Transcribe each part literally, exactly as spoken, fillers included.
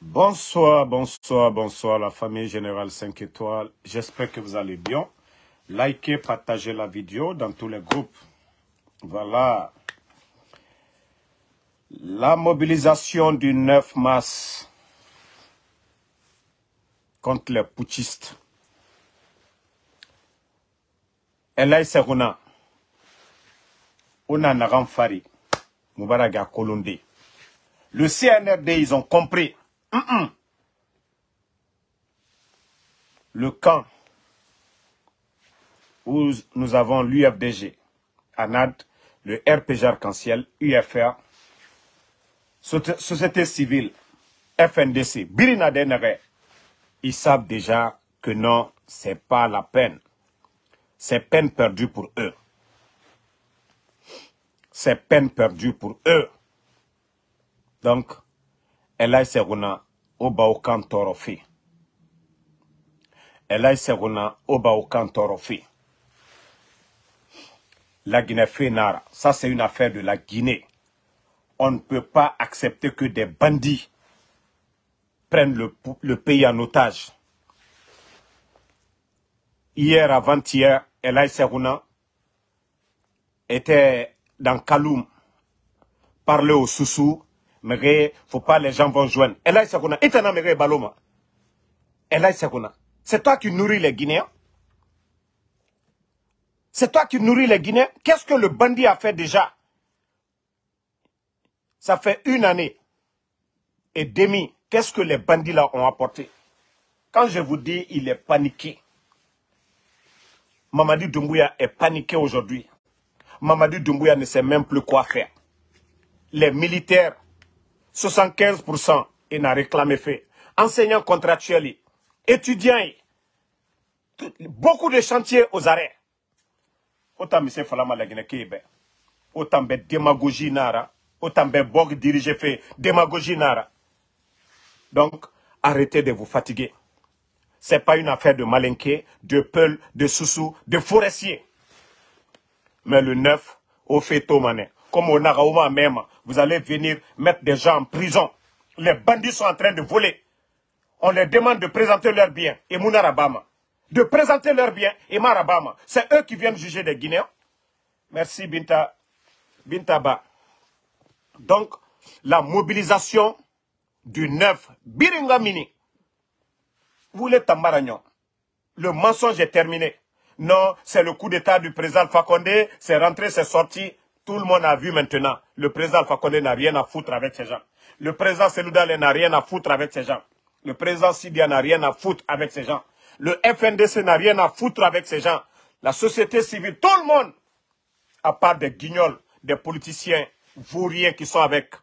Bonsoir, bonsoir, bonsoir la famille Générale cinq étoiles. J'espère que vous allez bien. Likez, partagez la vidéo dans tous les groupes. Voilà. La mobilisation du neuf mars contre les putschistes. Elay Seruna. Ona Naram Fari. Moubaraga Kolonde. Le C N R D, ils ont compris. Mm -mm. Le camp où nous avons l'U F D G, ANAD, le R P G Arc-en-Ciel, U F R, Société civile, F N D C, Birina Denere, ils savent déjà que non, c'est pas la peine. C'est peine perdue pour eux. C'est peine perdue pour eux. Donc, Elay Seruna, Oba Okan Torofi. Elay Seruna, Oba Okan Torofi. La Guinée fait nara. Ça, c'est une affaire de la Guinée. On ne peut pas accepter que des bandits prennent le, le pays en otage. Hier, avant-hier, Elay Seruna était dans Kaloum, parlait au Soussou, mais il ne faut pas, les gens vont joindre. Elay Seruna, Itana Mere Baloma. Elay Seruna, c'est toi qui nourris les Guinéens? C'est toi qui nourris les Guinéens? Qu'est-ce que le bandit a fait déjà? Ça fait une année et demie. Qu'est-ce que les bandits là ont apporté? Quand je vous dis, il est paniqué. Mamadi Doumbouya est paniqué aujourd'hui. Mamadi Doumbouya ne sait même plus quoi faire. Les militaires, soixante-quinze pour cent, ils n'ont réclamé fait. Enseignants contractuels, étudiants, beaucoup de chantiers aux arrêts. Autant M. Falama la Guinée Kébe. Autant de démagogie nara. Autant de bog dirigé fait démagogie nara. Donc, arrêtez de vous fatiguer. Ce n'est pas une affaire de malinqué, de peul, de soussou, de forestier. Mais le neuf, au fait mané, comme au Naraouma même, vous allez venir mettre des gens en prison. Les bandits sont en train de voler. On leur demande de présenter leurs biens. Et Mounarabama. De présenter leurs biens. Et Marabama. C'est eux qui viennent juger des Guinéens. Merci Binta. Bintaba. Donc, la mobilisation du neuf, Biringamini. Vous voulez Tambaragnon. Le mensonge est terminé. Non, c'est le coup d'état du président Alpha Condé. C'est rentré, c'est sorti. Tout le monde a vu maintenant. Le président Alpha Condé n'a rien à foutre avec ces gens. Le président Seloudale n'a rien à foutre avec ces gens. Le président Sidia n'a rien à foutre avec ces gens. Le F N D C n'a rien à foutre avec ces gens. La société civile, tout le monde, à part des guignols, des politiciens vauriens qui sont avec.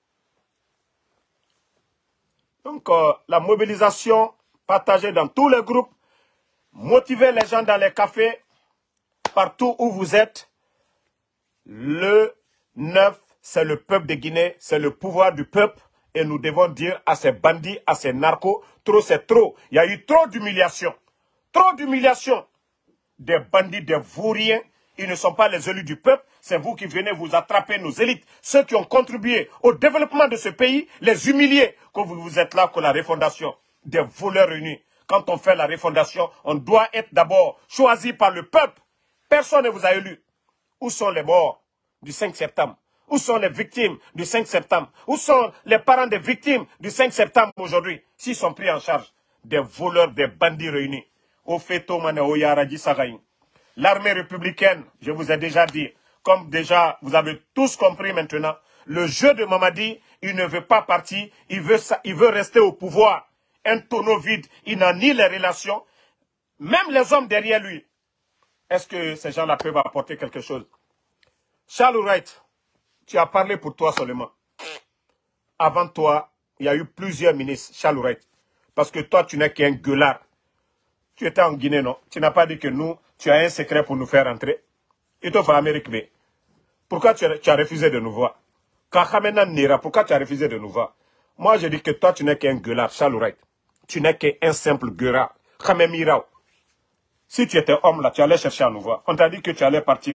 Donc, euh, la mobilisation partagée dans tous les groupes, motiver les gens dans les cafés, partout où vous êtes. Le neuf, c'est le peuple de Guinée, c'est le pouvoir du peuple. Et nous devons dire à ces bandits, à ces narcos, trop c'est trop. Il y a eu trop d'humiliation. Trop d'humiliation. Des bandits, des vauriens, ils ne sont pas les élus du peuple. C'est vous qui venez vous attraper nos élites. Ceux qui ont contribué au développement de ce pays, les humilier. Quand vous, vous êtes là pour la refondation. Des voleurs réunis. Quand on fait la refondation, on doit être d'abord choisi par le peuple. Personne ne vous a élu. Où sont les morts du cinq septembre? Où sont les victimes du cinq septembre? Où sont les parents des victimes du cinq septembre aujourd'hui? S'ils sont pris en charge, des voleurs, des bandits réunis. Au Feto Mane Oyaraji Sagaïn. L'armée républicaine, je vous ai déjà dit, comme déjà vous avez tous compris maintenant, le jeu de Mamadi, il ne veut pas partir, il veut, il veut rester au pouvoir. Un tonneau vide, il n'a ni les relations, même les hommes derrière lui. Est-ce que ces gens-là peuvent apporter quelque chose? Charles Wright, tu as parlé pour toi seulement. Avant toi, il y a eu plusieurs ministres, Charles Wright. Parce que toi, tu n'es qu'un gueulard. Tu étais en Guinée, non? Tu n'as pas dit que nous, tu as un secret pour nous faire entrer. Et toi, Amérique, mais pourquoi tu as, tu as refusé de nous voir? Pourquoi tu as refusé de nous voir? Moi, je dis que toi, tu n'es qu'un gueulard, Charles Wright. Tu n'es qu'un simple gueulard. Si tu étais homme, là, tu allais chercher à nous voir. On t'a dit que tu allais partir.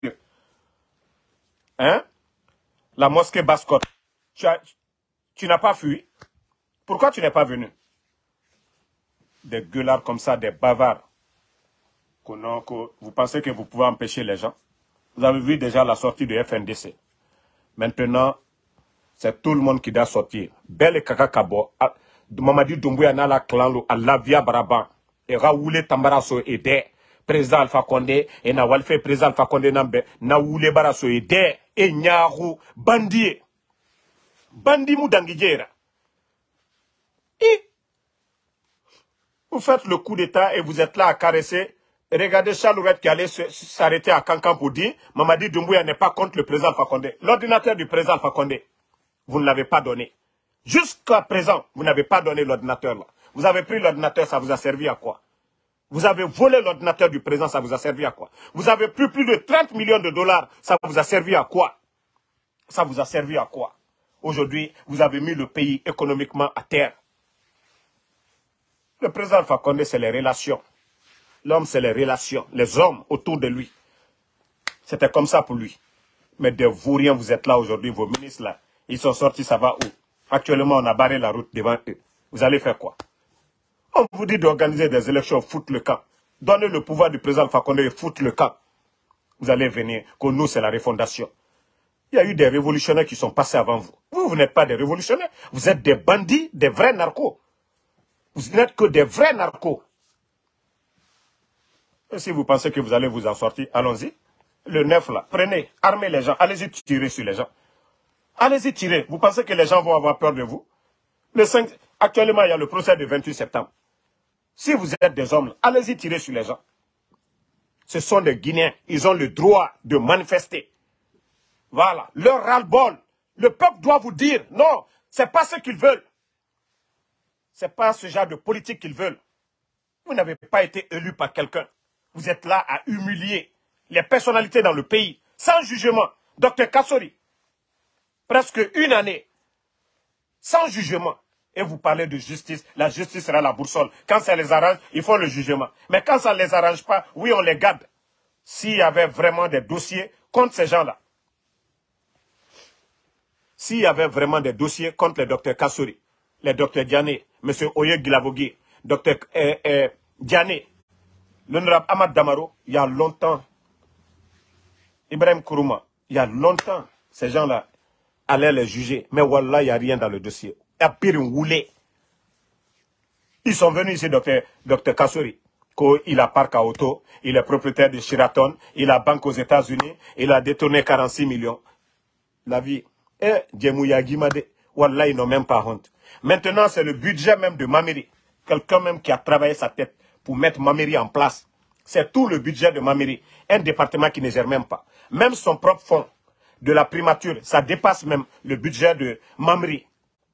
Hein? La mosquée Basse-Côte. Tu, tu n'as pas fui. Pourquoi tu n'es pas venu? Des gueulards comme ça, des bavards. Que non, que vous pensez que vous pouvez empêcher les gens? Vous avez vu déjà la sortie de F N D C. Maintenant, c'est tout le monde qui doit sortir. Belle et Kaka Kabo, Mamadi Doumbouya n'a la clan, à la via Baraban, et Raoulé Tambaraso et des président Alpha Condé, et na Walfe président Alpha Condé Nambe, na Woulé Baraso et des, et Nyaru, Bandi, Bandi Moudangijera. Et vous faites le coup d'État et vous êtes là à caresser. Regardez Charles qui allait s'arrêter à Cancan pour dire Mamadi Doumbouya n'est pas contre le président Alpha Condé. L'ordinateur du président Alpha Condé, vous ne l'avez pas donné. Jusqu'à présent, vous n'avez pas donné l'ordinateur là. Vous avez pris l'ordinateur, ça vous a servi à quoi? Vous avez volé l'ordinateur du président, ça vous a servi à quoi? Vous avez pris plus de trente millions de dollars, ça vous a servi à quoi? Ça vous a servi à quoi? Aujourd'hui, vous avez mis le pays économiquement à terre. Le président Alpha Condé, c'est les relations. L'homme, c'est les relations, les hommes autour de lui. C'était comme ça pour lui. Mais des vauriens, vous êtes là aujourd'hui, vos ministres là, ils sont sortis, ça va où? Actuellement, on a barré la route devant eux. Vous allez faire quoi? On vous dit d'organiser des élections, foutre le camp. Donnez le pouvoir du président Alpha Condé et foutre le camp. Vous allez venir, que nous, c'est la refondation. Il y a eu des révolutionnaires qui sont passés avant vous. Vous, vous n'êtes pas des révolutionnaires. Vous êtes des bandits, des vrais narcos. Vous n'êtes que des vrais narcos. Et si vous pensez que vous allez vous en sortir, allons-y. Le neuf là, prenez, armez les gens, allez-y tirer sur les gens. Allez-y tirer. Vous pensez que les gens vont avoir peur de vous? Le cinq, actuellement, il y a le procès du vingt-huit septembre. Si vous êtes des hommes, allez-y tirer sur les gens. Ce sont des Guinéens. Ils ont le droit de manifester. Voilà. Leur ras-le-bol. Le peuple doit vous dire, non, c'est pas ce qu'ils veulent. C'est pas ce genre de politique qu'ils veulent. Vous n'avez pas été élu par quelqu'un. Vous êtes là à humilier les personnalités dans le pays, sans jugement. Docteur Kassori, presque une année, sans jugement. Et vous parlez de justice. La justice sera la boussole. Quand ça les arrange, ils font le jugement. Mais quand ça ne les arrange pas, oui, on les garde. S'il y avait vraiment des dossiers contre ces gens-là, s'il y avait vraiment des dossiers contre les docteurs Kassori, les docteurs Diané, M. Oye Guilavogui, docteur euh, euh, Diané, l'honorable Ahmad Damaro, il y a longtemps, Ibrahim Kourouma, il y a longtemps, ces gens-là allaient les juger. Mais voilà, il n'y a rien dans le dossier. Il y a pire une roulée. Ils sont venus ici, docteur, docteur Kassori. Il a parc à auto, il est propriétaire de Sheraton, il a banque aux États-Unis, il a détourné quarante-six millions. La vie. Et Djemouya Guimade, voilà, ils n'ont même pas honte. Maintenant, c'est le budget même de Mamiri. Quelqu'un même qui a travaillé sa tête pour mettre Mamiri en place. C'est tout le budget de Mamiri. Un département qui ne gère même pas. Même son propre fonds de la primature, ça dépasse même le budget de Mamiri.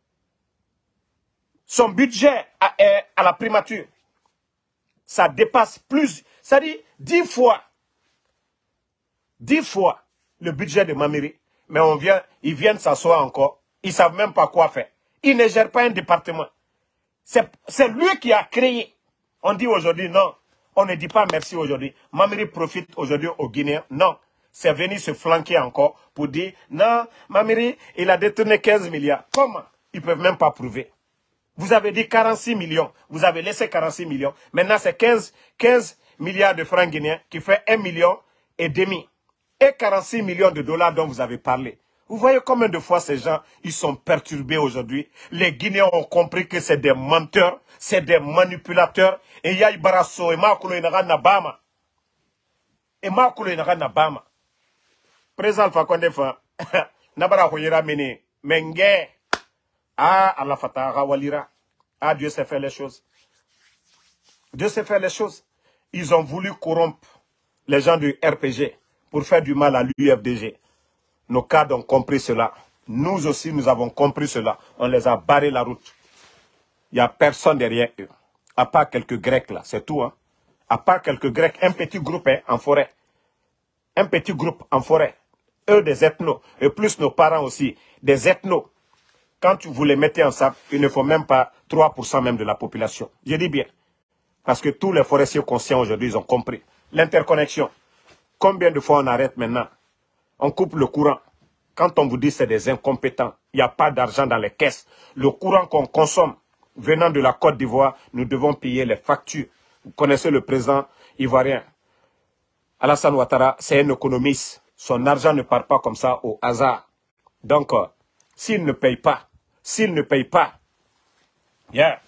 Son budget à, à la primature, ça dépasse plus, ça dit dix fois, dix fois le budget de Mamiri. Mais on vient, ils viennent s'asseoir encore, ils ne savent même pas quoi faire. Ils ne gèrent pas un département. C'est lui qui a créé. On dit aujourd'hui non, on ne dit pas merci aujourd'hui. Mamiri profite aujourd'hui aux Guinéens. Non, c'est venu se flanquer encore pour dire non, Mamiri, il a détourné quinze milliards. Comment? Ils ne peuvent même pas prouver. Vous avez dit quarante-six millions. Vous avez laissé quarante-six millions. Maintenant, c'est quinze, quinze milliards de francs guinéens qui fait un million et demi. Et quarante-six millions de dollars dont vous avez parlé. Vous voyez combien de fois ces gens, ils sont perturbés aujourd'hui. Les Guinéens ont compris que c'est des menteurs, c'est des manipulateurs. Et Yaï Barasso et Makulo Inaga Nabama. Et Makulo Inaga Nabama. Président Alpha Condé, Nabara Hoyera Mene, Menge. Ah, Allah Fatah, Walira. Ah, Dieu sait faire les choses. Dieu sait faire les choses. Ils ont voulu corrompre les gens du R P G pour faire du mal à l'U F D G. Nos cadres ont compris cela. Nous aussi, nous avons compris cela. On les a barré la route. Il n'y a personne derrière eux. À part quelques Grecs là, c'est tout. Hein. À part quelques Grecs, un petit groupe hein, en forêt. Un petit groupe en forêt. Eux, des ethnos. Et plus nos parents aussi. Des ethnos. Quand vous les mettez ensemble, il ne faut même pas trois pour cent même de la population. Je dis bien. Parce que tous les forestiers conscients aujourd'hui, ils ont compris. L'interconnexion. Combien de fois on arrête maintenant? On coupe le courant. Quand on vous dit c'est des incompétents, il n'y a pas d'argent dans les caisses. Le courant qu'on consomme venant de la Côte d'Ivoire, nous devons payer les factures. Vous connaissez le président ivoirien. Alassane Ouattara, c'est un économiste. Son argent ne part pas comme ça au hasard. Donc, euh, s'il ne paye pas, s'il ne paye pas, yeah.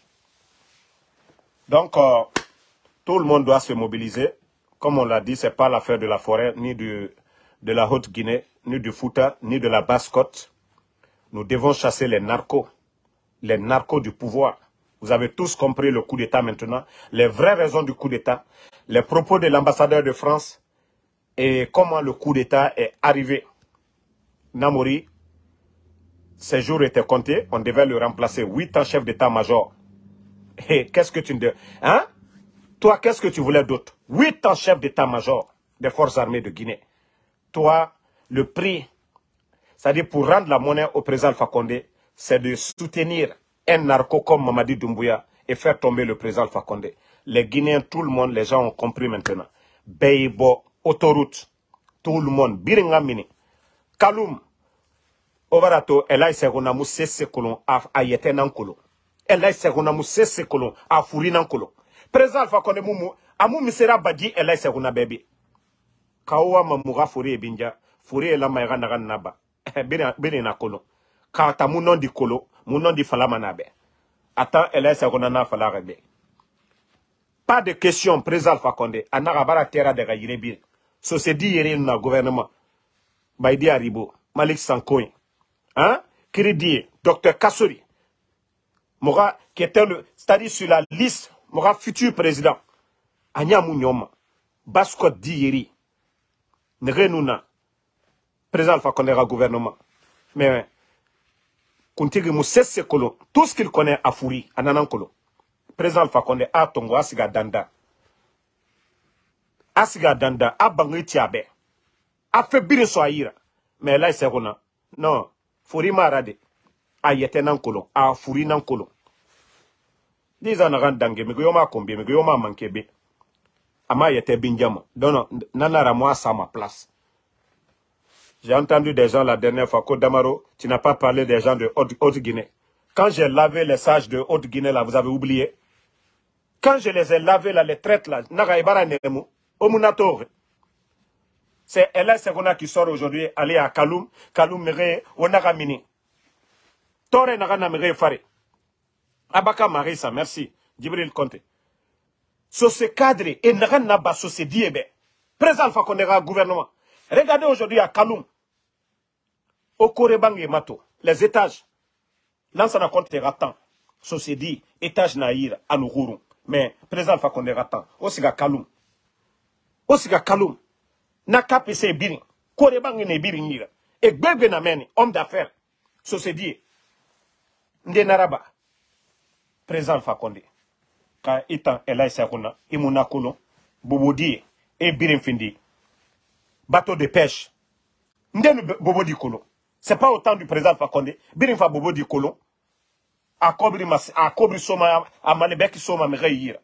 Donc, euh, tout le monde doit se mobiliser. Comme on l'a dit, ce n'est pas l'affaire de la forêt, ni de, de la Haute-Guinée, ni du Fouta, ni de la Basse-Côte. Nous devons chasser les narcos, les narcos du pouvoir. Vous avez tous compris le coup d'État maintenant, les vraies raisons du coup d'État, les propos de l'ambassadeur de France et comment le coup d'État est arrivé. Namori, ses jours étaient comptés, on devait le remplacer. Huit ans chef d'état-major. Et qu'est-ce que tu me dis? Hein? Toi, qu'est-ce que tu voulais d'autre? Huit ans chef d'état-major des forces armées de Guinée. Toi, le prix, c'est-à-dire pour rendre la monnaie au président Alpha Condé, c'est de soutenir un narco comme Mamadi Doumbouya et faire tomber le président Alpha Condé. Les Guinéens, tout le monde, les gens ont compris maintenant. Beibo, autoroute, tout le monde, Biringamini, Kaloum, Ovarato, Elay Segonamu, Sese Kolon, Ayete Nankolo. Elay Segonamu, Sese Kolon, Afuri Nankolo. Président Alpha Condé Moumou, Amou Misera Badi, Elay Segona Bébé. Kawa Mamoura Furi et Binja, Furi et la Maïra Nagan Naba. Bene Nakolo. Kata Mounon di Kolo, Mounon di Falamanabe. Attends, Elay Segona Falarebe. Pas de question, président Alpha Condé. Anarabara Terra de Gaïrebi. So se dit hier dans le gouvernement. Baïdi Aribo, Malik Sankoy. Hein? Kiridi, docteur Kassori. Mora, qui était le, c'est-à-dire sur la liste, Mora futur président. Anya Mounioma. Baskot Dieri. Nrenuna. Président Alpha Condé au gouvernement. Mais, Kuntigi Moussesse Kolo, tout ce qu'il connaît à Fouri, à Nanankolo. Président Alpha Condé a Tongo, Asiga Danda. Asiga Danda, a Bangui Tiabe. A fait bien so aïra. Mais là, c'est Rona. Non, Fouri Marade. A Yete Nankolo, a Fouri Nankolo. Disa Naran Dange, mais Guyoma Kombi, mais Guyoma Mankebe. Ama Yete Binjama. Non, non, Nanara moi à ma place. J'ai entendu des gens la dernière fois, Côte d'Amaro, tu n'as pas parlé des gens de Haute-Guinée. Quand j'ai lavé les sages de Haute-Guinée, là, vous avez oublié. Quand je les ai lavés, là, les traites, là, Nagaïbara Nemu, Omunatore. C'est Ella Segona qui sort aujourd'hui, aller à Kaloum, Kaloum Mere, Onagamini. Tore Nagana Mere Fare. Abaka Marissa, merci. Djibril Conte. So ce cadre, et Nagana Basso se diebe. Président Alpha Condé gouvernement. Regardez aujourd'hui à Kaloum. Au Korebangue Mato, les étages. Lansana compte ratant. So se dit, étage naïr, à Nourourou. Mais, président Alpha Condé ratant. Osiga Kaloum. Osiga Kaloum. Naka P C Birin. Korebangue ne Birin Nira. Et Gbegbe Nameni, homme d'affaires. So se dit, Ndenaraba. Président Alpha Condé. Quand Itan Elay Sakuna, Imuna Kolon, Bobodi, et Birin Findi. Bateau de pêche. Ndenu Bobodi Kolon. C'est pas autant du président Alpha Condé. Birin fa Bobodi Kolon. A Kobri Mas, a Kobri Soma, a Malebeki Soma Mereira.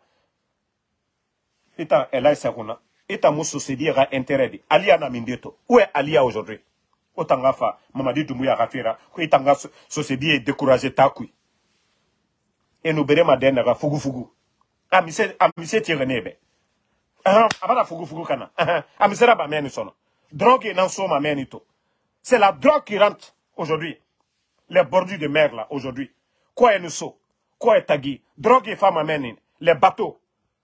Itan Elay Sakuna. Itan Mousso se dira intérêt. Alia Namindeto. Où est Alia aujourd'hui? Autant Gafa, Mamadi Doumbouya Rafira, où Itanga se dit découragé Takui. Et nous berrons madame à Fugu Fugu. Ah, monsieur, ah, monsieur Tirenebe. Ah, ah, Fugu Fugu Kana. Ah, monsieur Rabameni Sono. Drogue n'en sont ma menito. C'est la drogue qui rentre aujourd'hui. Les bordures de mer là, aujourd'hui. Quoi est nous so? Quoi est Tagui? Drogue et femme amène. Les bateaux.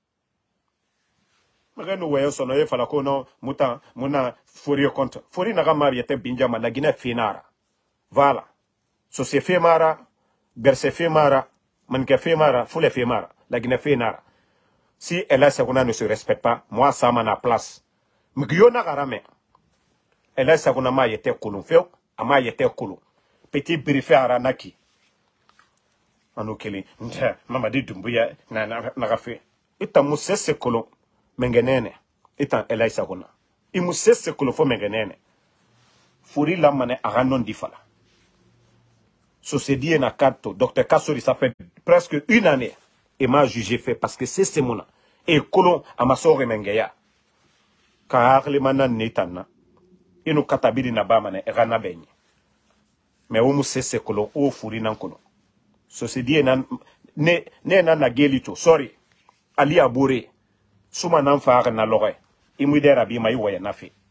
Mais nous voyons son oeil, fala kono, mutan, muna, fori au compte. Fori n'a pas était binjama, la Guinée finara. Voilà. So se fait mara, berse fait mara, manque fait mara, foule fait mara, la Guinée finara. Si elle a Saguna ne se respecte pas, moi, ça m'a la place. Mguyona garame. Elle a Saguna ma yete kolon feo, ama yete kolon. Petit briefé à Ranaki. Anokeli, Mamadi Doumbouya, na na fait. Et ta mousse se kolon. Mengenene, étant Elay Sagona. Il m'a cessé que le faut mengenene. Fouri la mané à Ranon Difala. So se dit na carte, docteur Kassori, ça fait presque une année. Et m'a jugé fait parce que c'est ce mona. Et colon à ma soeur Mengeya. Car les manan netana. ino katabiri na bamane erana benye mais o mu sese kolo o furi nan kono so se die nan ne ne nan na gelito sorry ali abore suma nan fa na lore imudera bi mai woya na fait.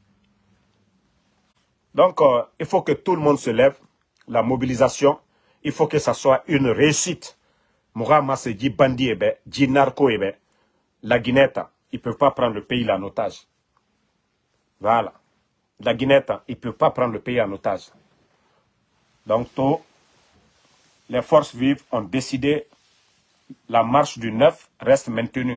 Donc euh, il faut que tout le monde se lève, la mobilisation, il faut que ça soit une réussite. Mourama se dit bandit ebe, dit narco ebe, la Guinetta, ils peuvent pas prendre le pays en otage. Voilà. La Guinetta, ils peuvent pas prendre le pays en otage. Donc, tout, les forces vives ont décidé, la marche du neuf reste maintenue.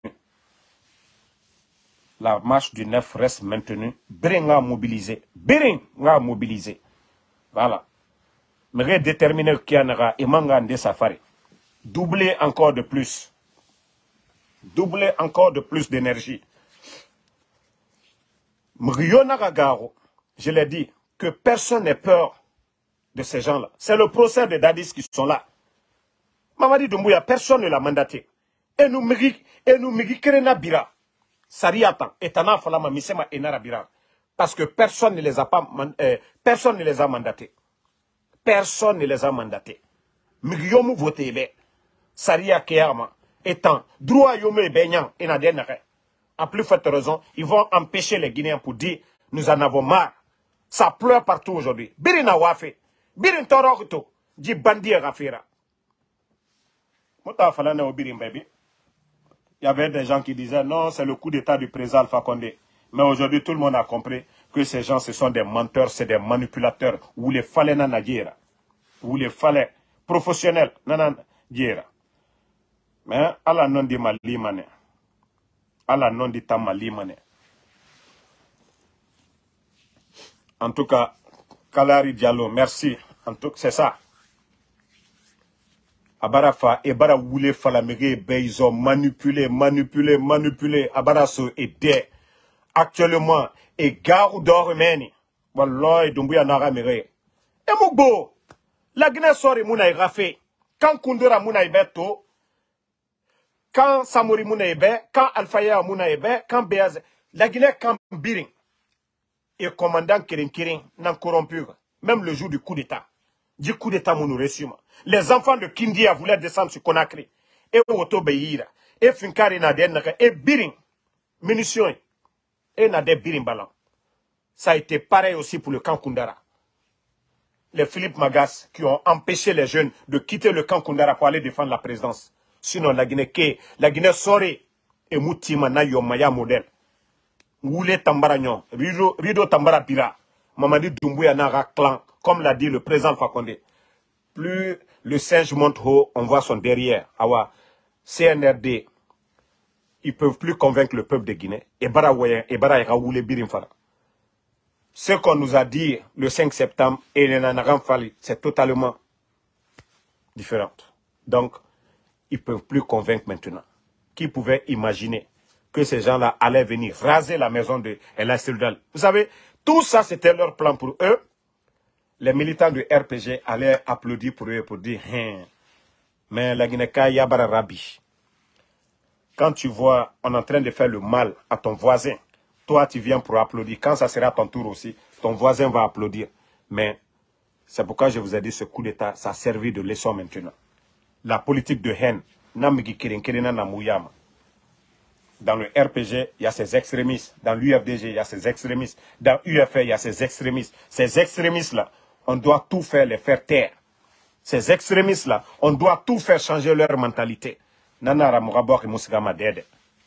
La marche du neuf reste maintenue. Bering a mobilisé. Bering a mobilisé. Voilà. Mais déterminer qui en aura et manga de safari. Doubler encore de plus. Doubler encore de plus d'énergie. Je l'ai dit, que personne n'ait peur de ces gens-là. C'est le procès des Dadis qui sont là. Mamadi Doumbouya, personne ne l'a mandaté. Et nous, et nous, Migikerena Bira. Sariatan, Etana Falama Misema Enara Bira. Parce que personne ne les a pas, euh, personne ne les a mandatés. Personne ne les a mandatés. Migiyomu voté, Saria Kéama, étant, droit Yomé Benyan, et Nadenare. À plus forte raison, ils vont empêcher les Guinéens pour dire, nous en avons marre. Ça pleure partout aujourd'hui. Birina Wafe, Birin Torokto, dit Bandi Rafira. Mouta Falana au Birin Baby. Il y avait des gens qui disaient, non, c'est le coup d'état du président Alpha Condé. Mais aujourd'hui, tout le monde a compris que ces gens, ce sont des menteurs, c'est des manipulateurs. Ou les fallait nanadira. Ou les fallait professionnels nanadira. Mais à la non de Malimane. À la non de Tamalimane. En tout cas, Kalari Diallo, merci. En tout cas, c'est ça. Abarafa, Ebara Woule Falamere, ils ont manipulé, manipulé, manipulé. Abaraso et des. Actuellement, et Garou d'Ormeni. Wallah, Dumbuya Naramere. Et Moubo, la Guinée sori Mouna et Rafé. Quand Kundura Mouna et Beto, quand Samori Mouna et Be, quand Alfaya Mouna et Be, quand Béaz, la Guinée, quand Biring. Et commandant Kirin Kirin, n'en corrompu. Même le jour du coup d'État. Du coup d'État, mon reçume. Les enfants de Kindia voulaient descendre sur Conakry. Et Otobeira. Et Finkari Naden. Et Biring. Munitions. Et Naden Biring Balan. Ça a été pareil aussi pour le camp Kundara. Les Philippe Magas qui ont empêché les jeunes de quitter le camp Kundara pour aller défendre la présidence. Sinon, la Guinée, la Guinée Soré et Moutima na Yomaya modèle. Woulé Tambaragnon, Rido, Rido Tambara Bira, Mamadi Doumbouya Nara clan, comme l'a dit le président Fakonde. Plus le singe monte haut, on voit son derrière. Awa, C N R D, ils ne peuvent plus convaincre le peuple de Guinée. Et Barawayen, et Baraïra Woulé Birimfara. Ce qu'on nous a dit le cinq septembre et le Nanaram Fali, c'est totalement différent. Donc, ils ne peuvent plus convaincre maintenant. Qui pouvait imaginer que ces gens-là allaient venir raser la maison de El Asildal. Vous savez, tout ça, c'était leur plan pour eux. Les militants du R P G allaient applaudir pour eux, pour dire, hein, mais la Guinée-Ka Yabara Rabi. Quand tu vois, on est en train de faire le mal à ton voisin, toi, tu viens pour applaudir. Quand ça sera ton tour aussi, ton voisin va applaudir. Mais c'est pourquoi je vous ai dit, ce coup d'État, ça a servi de leçon maintenant. La politique de haine, Namigi Kirinkerina Namouyama. Dans le R P G, il y a ces extrémistes. Dans l'U F D G, il y a ces extrémistes. Dans l'U F R, il y a ces extrémistes. Ces extrémistes-là, on doit tout faire les faire taire. Ces extrémistes-là, on doit tout faire changer leur mentalité. Nanara Mourabor et Moussigama Dede.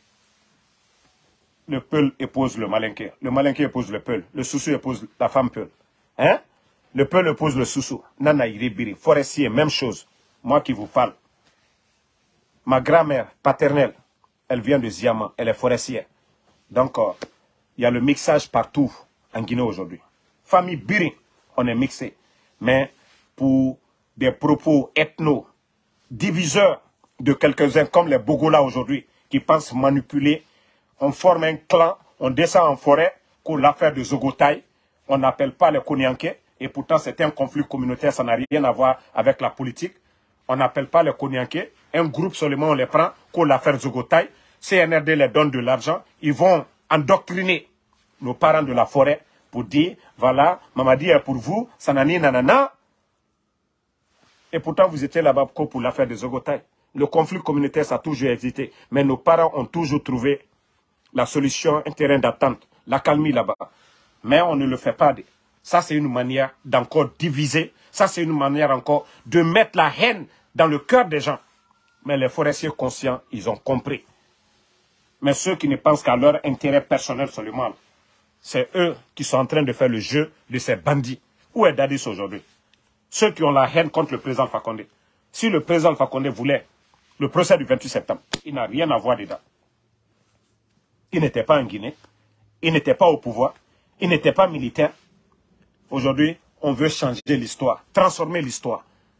Le Peul épouse le Malinké. Le Malinké épouse le Peul. Le Soussou épouse la femme Peul. Hein? Le Peul épouse le Soussou. Nana Iribiri. Forestier, même chose. Moi qui vous parle. Ma grand-mère paternelle, elle vient de Ziama, elle est forestière. Donc, euh, il y a le mixage partout en Guinée aujourd'hui. Famille Biri, on est mixé. Mais pour des propos ethno-diviseurs de quelques-uns comme les Bogola aujourd'hui, qui pensent manipuler, on forme un clan, on descend en forêt, pour l'affaire de Zogotaï, on n'appelle pas les Konyanké, et pourtant c'est un conflit communautaire, ça n'a rien à voir avec la politique. On n'appelle pas les Konyanké, un groupe seulement on les prend, pour l'affaire Zogotaï, C N R D les donne de l'argent, ils vont endoctriner nos parents de la forêt pour dire, voilà, Mamadi est pour vous, sanani nanana. Et pourtant, vous étiez là-bas pour l'affaire des Ogotaï. Le conflit communautaire, ça a toujours existé. Mais nos parents ont toujours trouvé la solution, un terrain d'attente, la calmie là-bas. Mais on ne le fait pas. Ça, c'est une manière d'encore diviser. Ça, c'est une manière encore de mettre la haine dans le cœur des gens. Mais les forestiers conscients, ils ont compris. Mais ceux qui ne pensent qu'à leur intérêt personnel seulement, c'est eux qui sont en train de faire le jeu de ces bandits. Où est Dadis aujourd'hui? Ceux qui ont la haine contre le président Fakonde. Si le président Fakonde voulait le procès du vingt-huit septembre, il n'a rien à voir dedans. Il n'était pas en Guinée. Il n'était pas au pouvoir. Il n'était pas militaire. Aujourd'hui, on veut changer l'histoire, transformer l'histoire.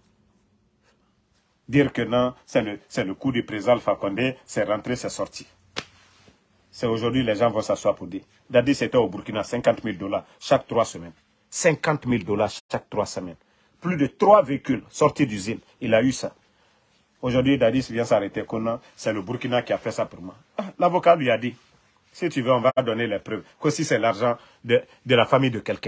Dire que non, c'est le, le coup du président Fakonde, c'est rentré, c'est sorti. C'est aujourd'hui, les gens vont s'asseoir pour dire. Dadis était au Burkina, cinquante mille dollars chaque trois semaines. cinquante mille dollars chaque trois semaines. Plus de trois véhicules sortis d'usine. Il a eu ça. Aujourd'hui, Dadis vient s'arrêter. C'est le Burkina qui a fait ça pour moi. Ah, l'avocat lui a dit, si tu veux, on va donner les preuves. Que si c'est l'argent de, de la famille de quelqu'un.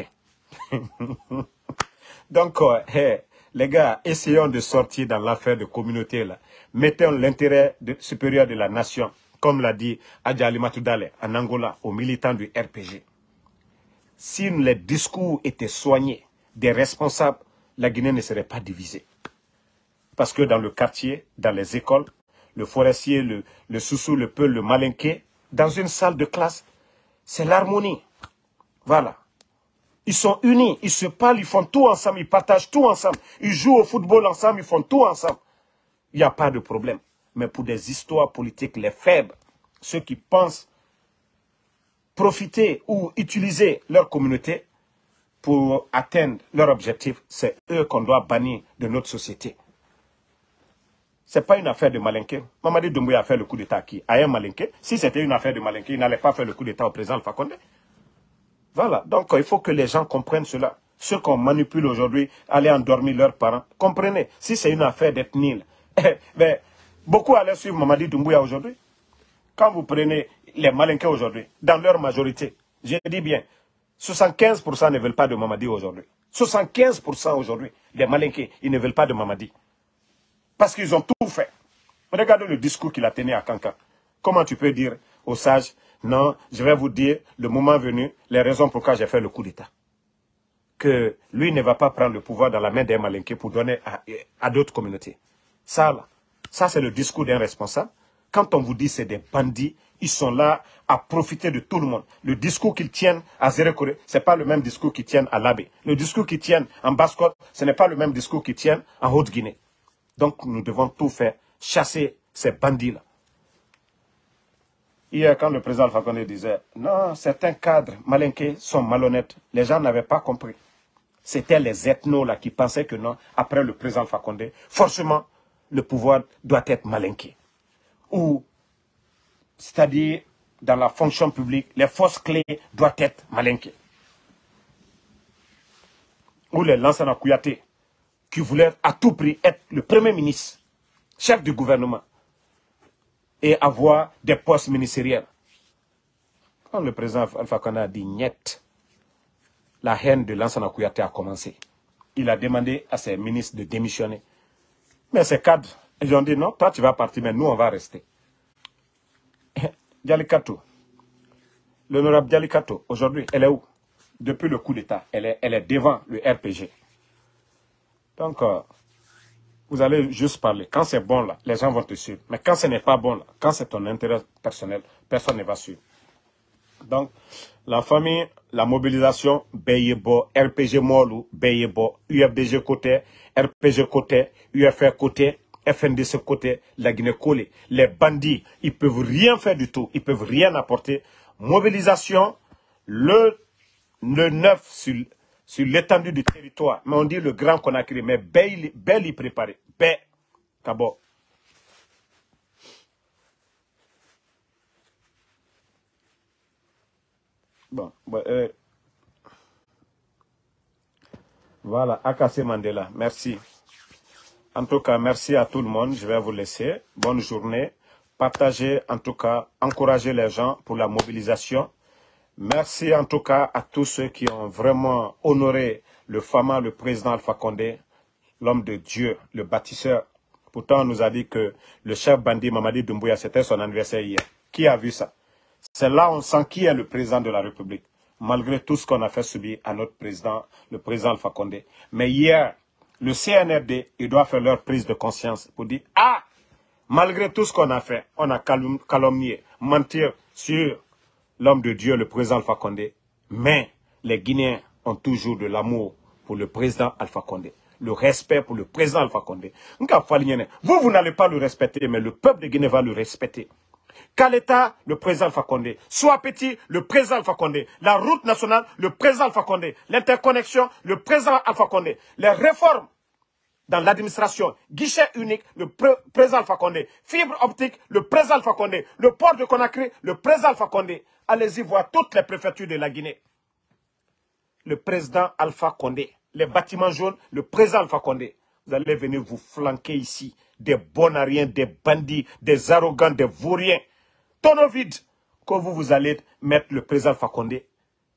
Donc, euh, hey, les gars, essayons de sortir dans l'affaire de communauté là. Mettons l'intérêt supérieur de la nation, comme l'a dit Adja Alimatou Dale en Angola, aux militants du R P G. Si les discours étaient soignés des responsables, la Guinée ne serait pas divisée. Parce que dans le quartier, dans les écoles, le forestier, le, le soussou, le peul, le malinqué, dans une salle de classe, c'est l'harmonie. Voilà. Ils sont unis, ils se parlent, ils font tout ensemble, ils partagent tout ensemble. Ils jouent au football ensemble, ils font tout ensemble. Il n'y a pas de problème. Mais pour des histoires politiques, les faibles, ceux qui pensent profiter ou utiliser leur communauté pour atteindre leur objectif, c'est eux qu'on doit bannir de notre société. Ce n'est pas une affaire de malinqué. Mamadi Doumbouya a fait le coup d'État à qui? À un malinqué. Si c'était une affaire de malinqué, il n'allait pas faire le coup d'État au président Fakonde. Voilà, donc il faut que les gens comprennent cela. Ceux qu'on manipule aujourd'hui, aller endormir leurs parents. Comprenez, si c'est une affaire d'ethnie, mais beaucoup allaient suivre Mamadi Doumbouya aujourd'hui. Quand vous prenez les malinqués aujourd'hui, dans leur majorité, je dis bien, soixante-quinze pour cent ne veulent pas de Mamadi aujourd'hui. soixante-quinze pour cent aujourd'hui, des malinqués, ils ne veulent pas de Mamadi. Parce qu'ils ont tout fait. Regardez le discours qu'il a tenu à Kankan. Comment tu peux dire aux sages, non, je vais vous dire, le moment venu, les raisons pourquoi j'ai fait le coup d'État. Que lui ne va pas prendre le pouvoir dans la main des malinqués pour donner à, à d'autres communautés. Ça, là, ça c'est le discours d'un responsable. Quand on vous dit c'est des bandits, ils sont là à profiter de tout le monde. Le discours qu'ils tiennent à Zérekoré, ce n'est pas le même discours qu'ils tiennent à Labé. Le discours qu'ils tiennent en Basse-Côte, ce n'est pas le même discours qu'ils tiennent en Haute-Guinée. Donc nous devons tout faire, chasser ces bandits-là. Hier, quand le président Fakonde disait, non, certains cadres malinqués sont malhonnêtes, les gens n'avaient pas compris. C'était les ethnos là qui pensaient que non, après le président Fakonde, forcément, le pouvoir doit être malinqué. Ou, c'est-à-dire, dans la fonction publique, les forces clés doivent être malinquées. Ou les Lansana Kouyaté, qui voulaient à tout prix être le premier ministre, chef du gouvernement, et avoir des postes ministériels. Quand le président Alpha Condé a dit niet, la haine de Lansana Kouyaté a commencé. Il a demandé à ses ministres de démissionner. Mais ces cadres, ils ont dit non, toi tu vas partir, mais nous on va rester. Dialikato, l'honorable Dialikato, aujourd'hui, elle est où? Depuis le coup d'État, elle est, elle est devant le R P G. Donc, euh, vous allez juste parler. Quand c'est bon, là, les gens vont te suivre. Mais quand ce n'est pas bon, là, quand c'est ton intérêt personnel, personne ne va suivre. Donc, la famille, la mobilisation, Beyebo, R P G Molu, Beyebo, U F D G côté, R P G côté, U F R côté, F N D C côté, la Guinée collée. Les bandits, ils peuvent rien faire du tout. Ils peuvent rien apporter. Mobilisation, le, le neuf sur, sur l'étendue du territoire. Mais on dit le Grand Conakry, mais bel, bel y préparé. Bel, Kabo. Bon, bon euh, voilà, Akase Mandela, merci. En tout cas, merci à tout le monde. Je vais vous laisser. Bonne journée. Partagez, en tout cas, encouragez les gens pour la mobilisation. Merci en tout cas à tous ceux qui ont vraiment honoré le fameux, le président Alpha Condé, l'homme de Dieu, le bâtisseur. Pourtant, on nous a dit que le chef bandit Mamadi Doumbouya, c'était son anniversaire hier. Qui a vu ça? C'est là on sent qui est le président de la République, malgré tout ce qu'on a fait subir à notre président, le président Alpha Condé. Mais hier, le C N R D, ils doivent faire leur prise de conscience pour dire, ah, malgré tout ce qu'on a fait, on a calomnié, mentir sur l'homme de Dieu, le président Alpha Condé. Mais les Guinéens ont toujours de l'amour pour le président Alpha Condé. Le respect pour le président Alpha Condé. Vous, vous n'allez pas le respecter, mais le peuple de Guinée va le respecter. Qu'à l'État, le président Alpha Condé. Soit petit, le président Alpha Condé. La route nationale, le président Alpha Condé. L'interconnexion, le président Alpha Condé. Les réformes dans l'administration, guichet unique, le président Alpha Condé. Fibre optique, le président Alpha Condé. Le port de Conakry, le président Alpha Condé. Allez-y voir toutes les préfectures de la Guinée. Le président Alpha Condé. Les bâtiments jaunes, le président Alpha Condé. Vous allez venir vous flanquer ici. Des bonariens, des bandits, des arrogants, des vauriens. Tonneau vide. Que vous, vous allez mettre le président Alpha Condé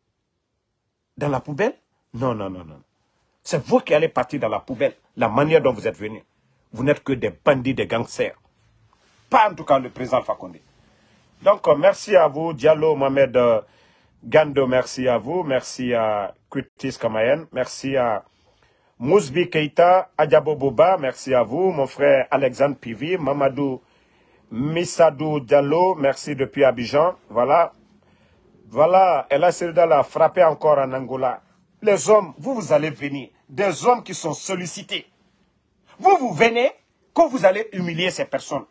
dans la poubelle? Non, non, non, non. C'est vous qui allez partir dans la poubelle. La manière dont vous êtes venus. Vous n'êtes que des bandits, des gangsters. Pas en tout cas le président Alpha Condé. Donc, merci à vous, Diallo Mohamed euh, Gando, merci à vous. Merci à Kutis Kamayen. Merci à Mousbi Keita, Adjabo Boba, merci à vous. Mon frère Alexandre Pivi, Mamadou Missadou Diallo, merci depuis Abidjan. Voilà. Voilà, Ella Selda l'a frappé encore en Angola. Les hommes, vous, vous allez venir. Des hommes qui sont sollicités. Vous, vous venez, quand vous allez humilier ces personnes.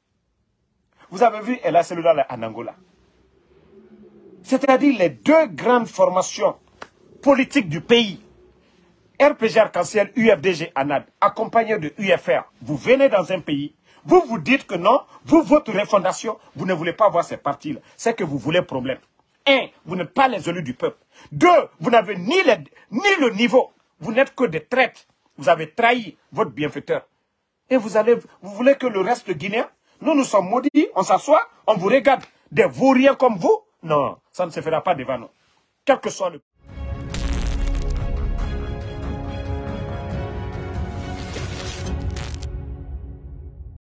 Vous avez vu Ella Selda en Angola. C'est-à-dire les deux grandes formations politiques du pays. R P G Arc-en-Ciel, U F D G, ANAD, accompagné de U F R. Vous venez dans un pays, vous vous dites que non, vous, votre refondation, vous ne voulez pas voir ces partis-là. C'est que vous voulez problème. Un, vous n'êtes pas les élus du peuple. Deux, vous n'avez ni, les, ni le niveau. Vous n'êtes que des traites. Vous avez trahi votre bienfaiteur. Et vous, allez, vous voulez que le reste guinéen, nous, nous sommes maudits, on s'assoit, on vous regarde. Des vauriens comme vous? Non, ça ne se fera pas devant nous. Quel que soit le...